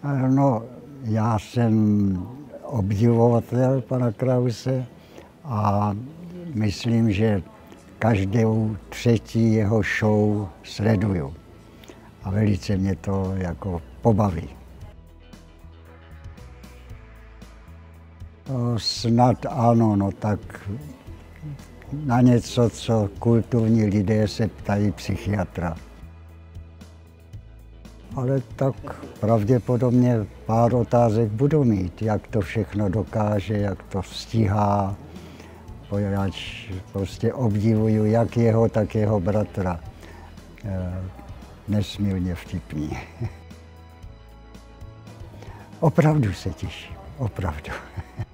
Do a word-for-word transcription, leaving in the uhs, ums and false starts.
No, já jsem obdivovatel pana Krause a myslím, že každou třetí jeho show sleduju. A velice mě to jako pobaví. No, snad ano, no tak na něco, co kulturní lidé se ptají psychiatra. Ale tak pravděpodobně pár otázek budu mít, jak to všechno dokáže, jak to stíhá. Poněvadž prostě obdivuju jak jeho, tak jeho bratra. Nesmírně vtipný. Opravdu se těším, opravdu.